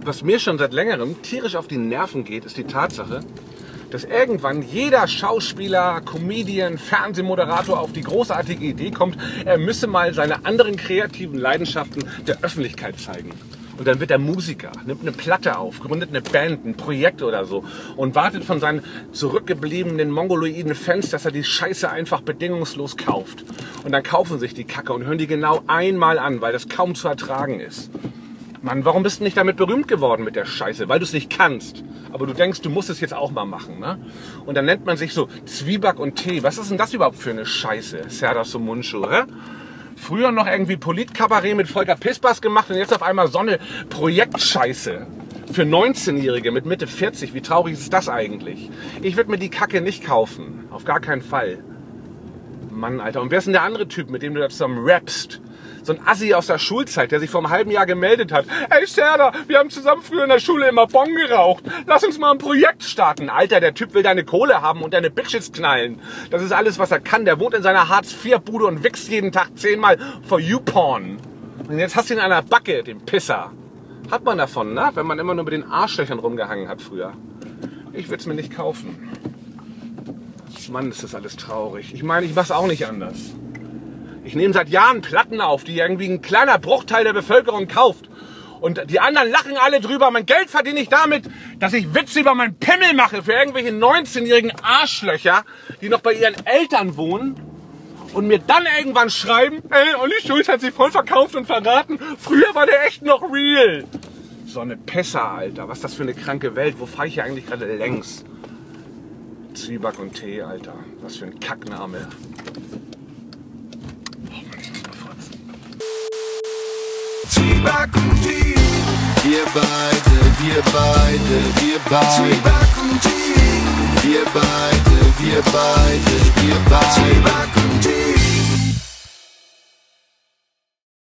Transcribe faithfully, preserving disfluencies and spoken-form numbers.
Was mir schon seit längerem tierisch auf die Nerven geht, ist die Tatsache, dass irgendwann jeder Schauspieler, Comedian, Fernsehmoderator auf die großartige Idee kommt, er müsse mal seine anderen kreativen Leidenschaften der Öffentlichkeit zeigen. Und dann wird er Musiker, nimmt eine Platte auf, gründet eine Band, ein Projekt oder so und wartet von seinen zurückgebliebenen mongoloiden Fans, dass er die Scheiße einfach bedingungslos kauft. Und dann kaufen sich die Kacke und hören die genau einmal an, weil das kaum zu ertragen ist. Mann, warum bist du nicht damit berühmt geworden mit der Scheiße? Weil du es nicht kannst. Aber du denkst, du musst es jetzt auch mal machen, ne? Und dann nennt man sich so Zwieback und Tee. Was ist denn das überhaupt für eine Scheiße? Serdar Somuncu, hä? Früher noch irgendwie Politkabarett mit Volker Pispers gemacht und jetzt auf einmal so eine Projektscheiße. Für neunzehnjährige mit Mitte vierzig, wie traurig ist das eigentlich? Ich würde mir die Kacke nicht kaufen. Auf gar keinen Fall. Mann, Alter. Und wer ist denn der andere Typ, mit dem du da zusammen rappst? So ein Assi aus der Schulzeit, der sich vor einem halben Jahr gemeldet hat. Ey Serdar, wir haben zusammen früher in der Schule immer Bon geraucht. Lass uns mal ein Projekt starten. Alter, der Typ will deine Kohle haben und deine Bitches knallen. Das ist alles, was er kann. Der wohnt in seiner Hartz vier Bude und wächst jeden Tag zehnmal for you porn. Und jetzt hast du ihn an der Backe, den Pisser. Hat man davon, ne? Wenn man immer nur mit den Arschlöchern rumgehangen hat früher. Ich würde es mir nicht kaufen. Mann, ist das alles traurig. Ich meine, ich mach's auch nicht anders. Ich nehme seit Jahren Platten auf, die irgendwie ein kleiner Bruchteil der Bevölkerung kauft. Und die anderen lachen alle drüber. Mein Geld verdiene ich damit, dass ich Witze über meinen Pimmel mache für irgendwelche neunzehnjährigen Arschlöcher, die noch bei ihren Eltern wohnen und mir dann irgendwann schreiben, ey, Olli Schulz hat sich voll verkauft und verraten. Früher war der echt noch real. So eine Pisser, Alter. Was ist das für eine kranke Welt? Wo fahre ich hier eigentlich gerade längs? Zwieback und Tee, Alter. Was für ein Kackname. Zwieback und Tee, wir beide, wir beide, wir beide. Zwieback und Tee, wir beide, wir beide, wir beide. Zwieback und